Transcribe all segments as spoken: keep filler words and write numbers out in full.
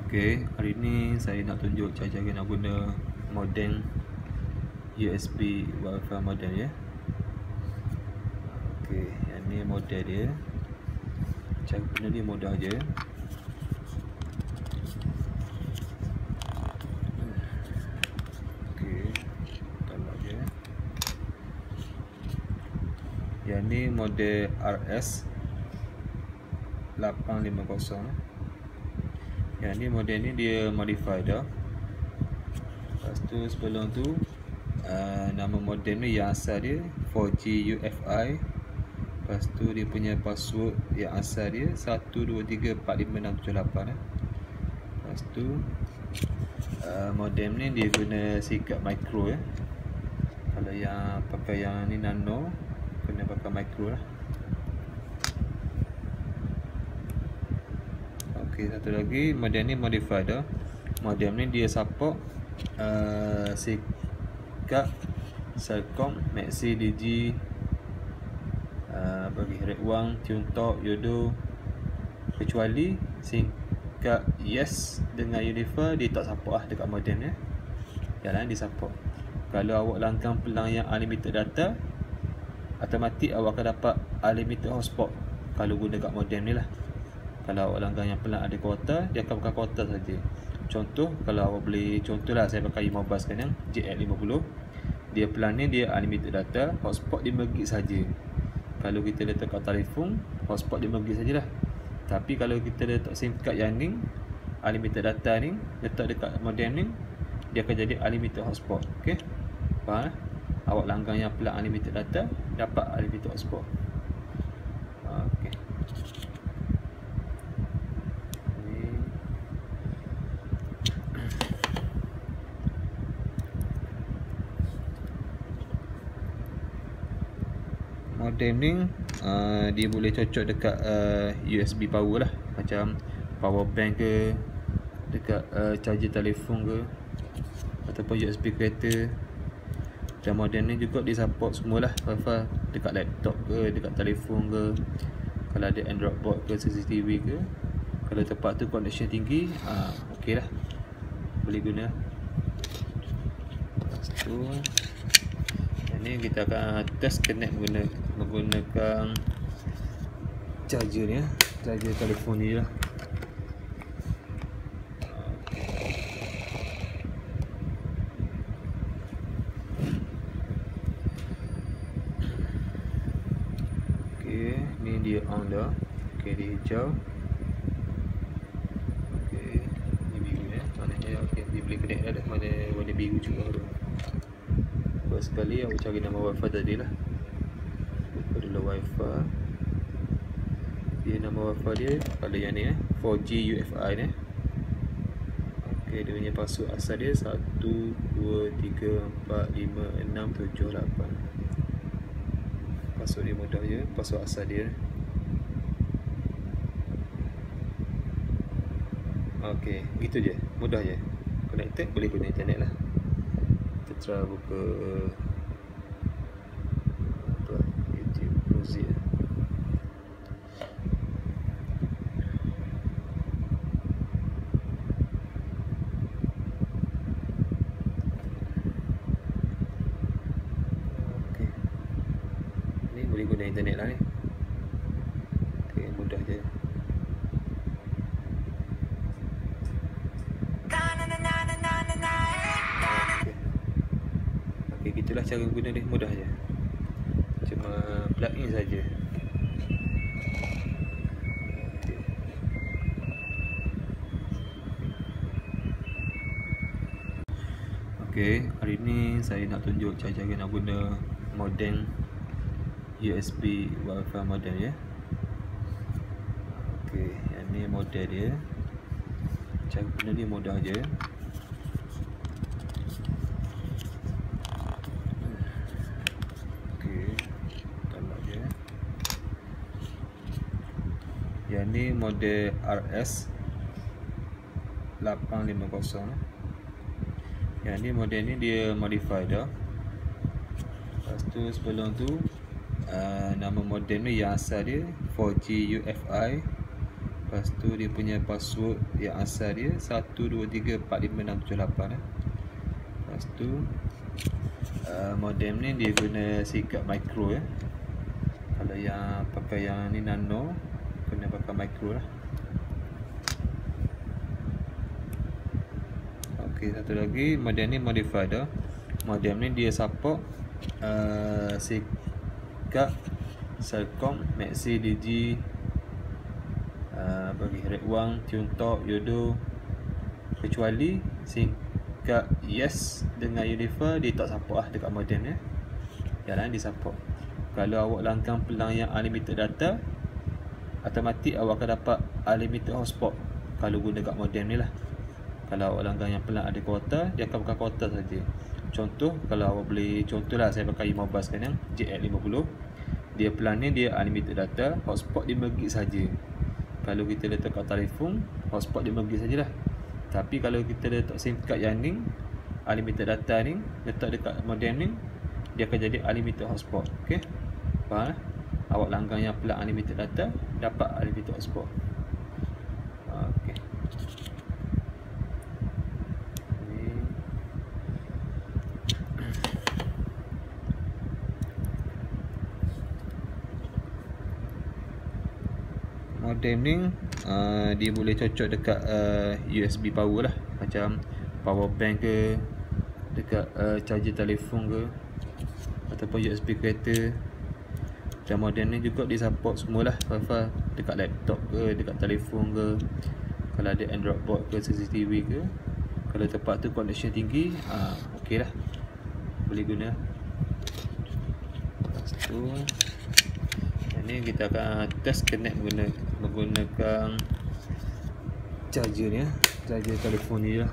Okey, hari ni saya nak tunjuk cara-cara nak guna modem U S B Wi-Fi modem ya. Okey, yang ni model dia. Cara guna dia mudah je. Okey, tolak je. Yang ni model R S lapan lima kosong. Yang ni model ni dia modify dah. Lepas tu sebelum tu uh, nama modem ni yang asal dia four G U F I. Lepas tu dia punya password yang asal dia satu dua tiga empat lima enam tujuh lapan eh. Lepas tu uh, modem ni dia guna sikap micro ya. Kalau yang pakai yang ni nano, kena pakai micro lah. Okey, satu lagi modem ni modified dah. Modem ni dia support uh, sikap Celcom, Maxi, Digi, uh, bagi Red One, Tuntalk, Yodo. Kecuali sikap Yes dengan Unifa dia tak support lah dekat modem ya. Yang lain dia support. Kalau awak langgang pelang yang unlimited data, automatik awak akan dapat unlimited hotspot kalau guna dekat modem ni lah. Kalau awak langgang yang pelan ada kuota, dia akan pakai kuota saja. Contoh, kalau awak beli, contohlah saya pakai mobile sekarang J X lima puluh. Dia pelan ni dia unlimited data, hotspot lima gig saja. Kalau kita letak kat telefon, hotspot lima gig sajalah. Tapi kalau kita letak SIM card yang ni, unlimited data ni, letak dekat modem ni, dia akan jadi unlimited hotspot. Okey? Faham? Awak langgang yang pelan unlimited data, dapat unlimited hotspot. Okey. Modem ni uh, dia boleh cocok dekat uh, U S B power lah, macam power bank ke, dekat uh, charger telefon ke, ataupun U S B kereta. Dan modem ni juga dia support semualah Wi-Fi dekat laptop ke, dekat telefon ke, kalau ada Android board ke, C C T V ke. Kalau tempat tu connection tinggi, uh, ok lah, boleh guna. Lepas tu ni kita akan test connect guna, menggunakan charger ni ya, charger telefon ni lah. Okey, ni dia on dah. Okey, dia hijau. Okey, ni biru ya, maknanya okey, dia boleh connect dah, mana warna biru juga tu. Buat sekali aku cari nama Wi-Fi tadi lah. Buka dulu Wi-Fi. Dia nama Wi-Fi dia kalau yang ni eh, four G U F I ni. Okey, dia punya password asal dia satu dua tiga empat lima enam tujuh lapan. Password dia mudah je, password asal dia. Okey, gitu je, mudah je. Connected, boleh guna internet lah. Kita try buka apa, YouTube Music. Okey, ni boleh guna internet lah ni. Okey, mudah je. Okey, gitulah cara guna dia, mudah je. Cuma plug in saja. Okey. Okey, hari ni saya nak tunjuk cara-cara nak guna modem U S B Wi-Fi modem ya. Okey, yang ni model dia. Cara guna dia mudah je. Yang ni model R S lapan lima kosong. Yang ni model ni dia modify dah. Lepas tu sebelum tu uh, nama modem ni yang asal dia four G U F I. Lepas tu dia punya password yang asal dia satu dua tiga empat lima enam tujuh lapan eh. Lepas tu uh, modem ni dia guna sikap micro ya. Kalau yang pakai yang ni nano, kena pakai micro lah. Okey, satu lagi modem ni modified dah. Modem ni dia support uh, sikap Celcom, Maxi, Digi, uh, bagi Redwang, Tuntok, Yodo, kecuali sikap Yes dengan Univer dia tak support lah dekat modem ya. Yang lain dia support. Kalau awak langgang pelang yang unlimited data, automatik awak akan dapat unlimited hotspot kalau guna dekat modem ni lah. Kalau awak langgang yang pelang ada kuota, dia akan pakai kuota saja. Contoh, kalau awak beli, contohlah saya pakai mobile sekarang J X lima puluh, dia pelan ni dia unlimited data, hotspot lima gig saja. Kalau kita letak kat telefon, hotspot lima gig sajalah. Tapi kalau kita letak SIM card yang ni, unlimited data ni, letak dekat modem ni, dia akan jadi unlimited hotspot. Okey, faham lah? Awak langgang yang pelan unlimited data, dapat unlimited hotspot. Okey. Modem ni uh, dia boleh cocok dekat uh, U S B power lah, macam power bank ke, dekat uh, charger telefon ke, ataupun U S B kereta. Dan modem ni juga dia support semualah, file-file dekat laptop ke, dekat telefon ke, kalau ada Android board ke, C C T V ke. Kalau tempat tu connection tinggi, uh, okey lah, boleh guna. Lepas tu ni kita akan test connect guna, menggunakan charger ni ya, charger telefon ni lah.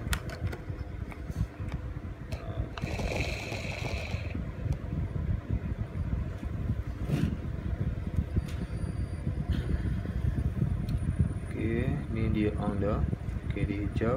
Okey, ni dia on dah. Okey, dia hijau.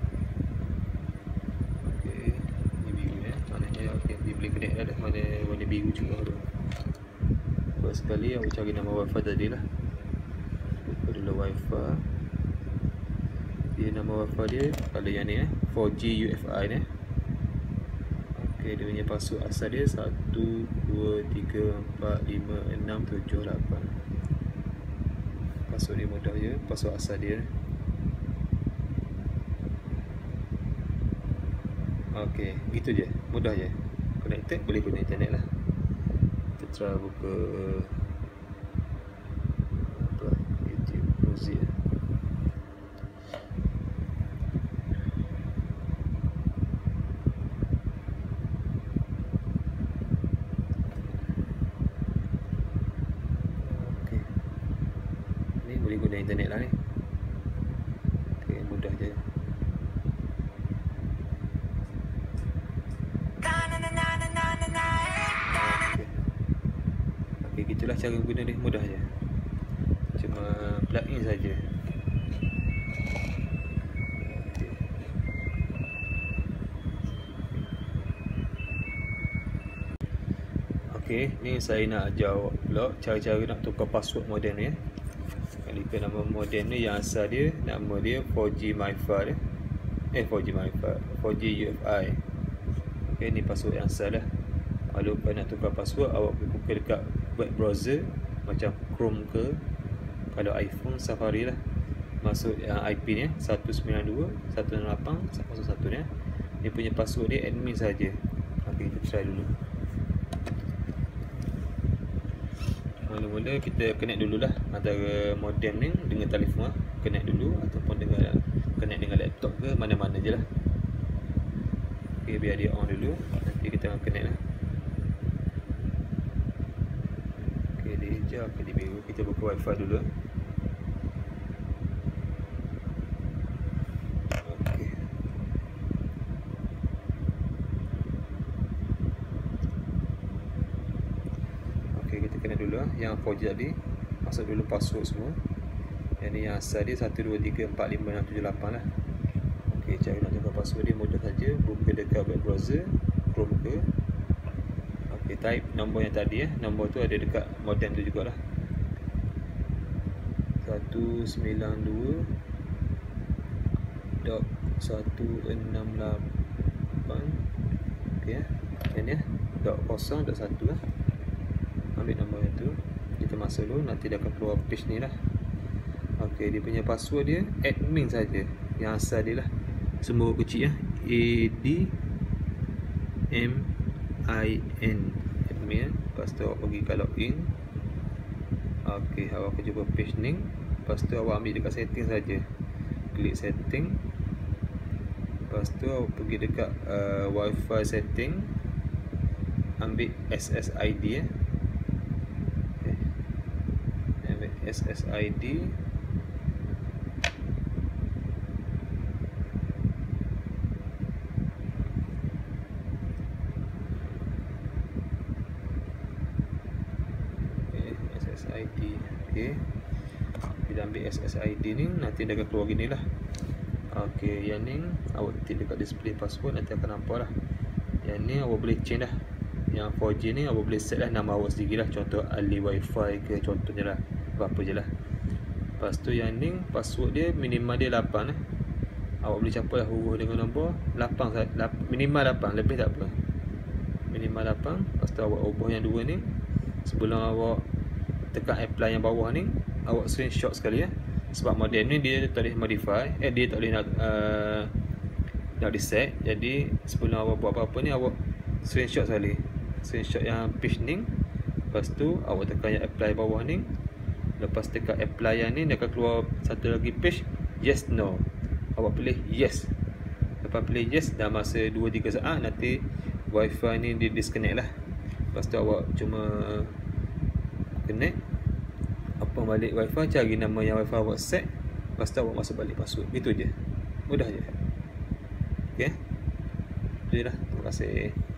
Okey, ni biru ya, maknanya okey, dia boleh connect dah, mana warna biru juga tu. Buat sekali aku cari nama wifi tadi lah. Buka dulu wifi. Dia nama wifi dia, kalau yang ni eh, four G U F I ni. Okey, dia punya password asal dia satu dua tiga empat lima enam tujuh lapan. Password dia mudah je, password asal dia. Okey, gitu je, mudah je. Connected, boleh guna internet lah. Kita try buka apa, YouTube Music. Okey, ni boleh guna internet lah ni. Okey, mudah je. Okey, gitulah cara guna ni, mudah je. Cuma plug in saja. Okey. Okey, ni saya nak ajar awak pula cara-cara nak tukar password modem ni ya. Kalikan nama modem ni yang asal dia, nama dia four G MiFi dia. Eh four G MiFi, four G U F I. Okey, ni password yang asal lah. Kalau kau nak tukar password, awak boleh buka dekat web browser macam Chrome ke, kalau iPhone Safari lah. Masuk yang I P ni satu sembilan dua dot satu enam lapan dot satu satu ni. Dia punya password dia admin saja. Okey, kita try dulu. Mula-mula kita connect dululah antara modem ni dengan telefon lah. Connect dulu ataupun dengan connect dengan laptop ke, mana-mana je lah. Okey, biar dia on dulu, nanti kita akan connect lah. Okey, dia hijau, okey, dia biru. Kita buka wifi dulu. Okey. Okey, kita connect dulu lah. Yang four G tadi, masuk dulu password semua. Yang ni yang asal dia satu dua tiga empat lima enam tujuh lapan lah. Okey, cara nak tukar password dia mudah saja. Buka dekat web browser, Chrome ke. Okey, type nombor yang tadi ya. Nombor tu ada dekat modem tu jugalah. satu sembilan dua dot satu enam lapan. Okey ya. Yang ni dot kosong dot satu lah. Ambil nombor itu, kita masuk dulu, nanti dia akan keluar page ni lah. Okey, dia punya password dia admin saja, yang asal dia lah. Semua kecil ya. A D M I N, admin. Lepas tu awak pergi ke login. Okey, awak akan jumpa page ni. Lepas tu awak ambil dekat setting saja. Klik setting. Lepas tu awak pergi dekat uh, Wi-Fi setting. Ambil S S I D ya. Okay. Ambil S S I D. S S I D. Okey. Bila ambil S S I D ni, nanti dia akan keluar gini lah. Okey, yang ni awak ketik dekat display password, nanti akan nampak lah. Yang ni awak boleh change dah. Yang four G ni awak boleh set lah nama awak sendiri lah. Contoh Ali Wi-Fi ke contohnya lah, apa-apa je lah. Lepas tu yang ni password dia minimal dia lapan lah. Awak boleh campur lah huruf dengan nombor lapan, minimal lapan, lebih tak apa. Minimal lapan. Lepas tu awak ubah yang dua ni. Sebelum awak tekan apply yang bawah ni, awak screenshot sekali ya. Sebab modem ni dia tak boleh modify, eh dia tak boleh nak uh, nak reset. Jadi sebelum awak buat apa-apa ni, awak screenshot sekali. Screenshot yang page ni. Lepas tu awak tekan yang apply bawah ni. Lepas tekan apply yang ni, dia akan keluar satu lagi page yes no. Awak pilih yes. Lepas pilih yes, dah masa dua tiga saat nanti Wi-Fi ni dia disconnect lah. Lepas tu awak cuma connect, apa balik Wi-Fi, cari nama yang Wi-Fi awak set. Lepas tu awak masuk balik password. Gitu je. Mudah je. Okey. Itu je lah. Terima kasih.